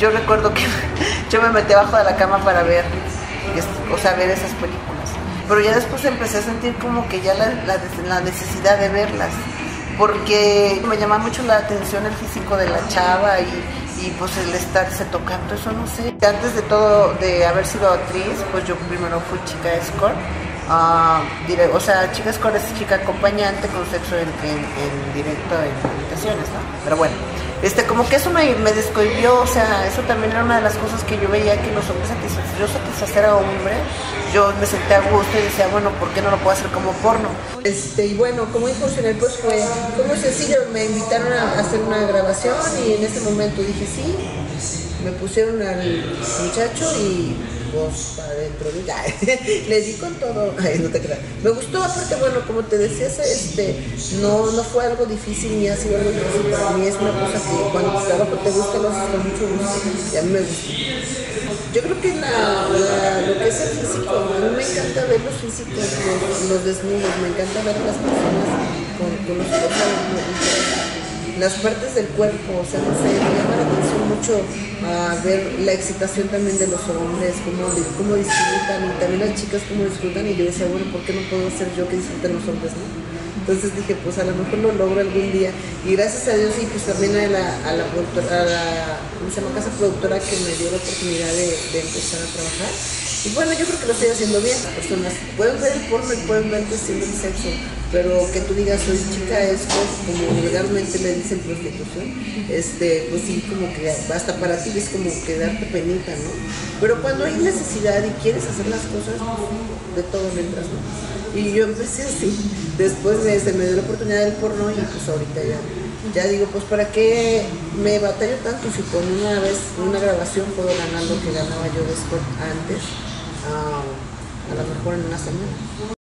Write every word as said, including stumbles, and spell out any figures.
yo recuerdo que yo me metí abajo de la cama para ver, o sea, ver esas películas. Pero ya después empecé a sentir como que ya la, la, la necesidad de verlas, porque me llama mucho la atención el físico de la chava y, y pues el estarse tocando, eso no sé. Antes de todo, de haber sido actriz, pues yo primero fui chica escort. Uh, dire, o sea, chica escort es chica acompañante con sexo en, en, en directo en habitaciones, ¿no? Pero bueno, este, como que eso me, me descohibió, o sea, eso también era una de las cosas que yo veía que los hombres satisfacer, yo satisfacer a hombre, yo me senté a gusto y decía, bueno, ¿por qué no lo puedo hacer como porno? Este, y bueno, como incursioné, pues fue, fue muy sencillo, me invitaron a hacer una grabación y en ese momento dije sí, me pusieron al muchacho y pues para adentro, le di con todo. Ay, no te creas. Me gustó, aparte, bueno, como te decías, este, no, no fue algo difícil ni ha sido algo difícil para mí, es una cosa que cuando tu trabajo te gusta lo haces con mucho gusto y a mí me gusta. Yo creo que la, la, lo que es el físico, a mí me encanta ver los físicos, los, los desnudos, me encanta ver a las personas con, con los cuerpos, las partes del cuerpo, o sea, no sé, me llama la atención mucho uh, ver la excitación también de los hombres, cómo, cómo disfrutan, y también las chicas cómo disfrutan, y yo decía, bueno, ¿por qué no puedo ser yo que disfruten los hombres, no? Entonces dije, pues a lo mejor lo logro algún día, y gracias a Dios, y pues también a la, a la productora, a la, ¿cómo se llama? Casa productora que me dio la oportunidad de, de empezar a trabajar. Y bueno, yo creo que lo estoy haciendo bien. Las personas pueden ver el porno y pueden ver cuestión del sexo, pero que tú digas, soy chica esto, como vulgarmente le dicen prostitución, este, pues sí, como que hasta para ti es como que darte penita, ¿no? Pero cuando hay necesidad y quieres hacer las cosas, de todo mientras, ¿no? Y yo empecé así. Después me, se me dio la oportunidad del porno y pues ahorita ya, ya digo, pues ¿para qué me batallo tanto si con una vez, una grabación puedo ganar lo que ganaba yo de escort antes? Uh, a lo mejor en una semana.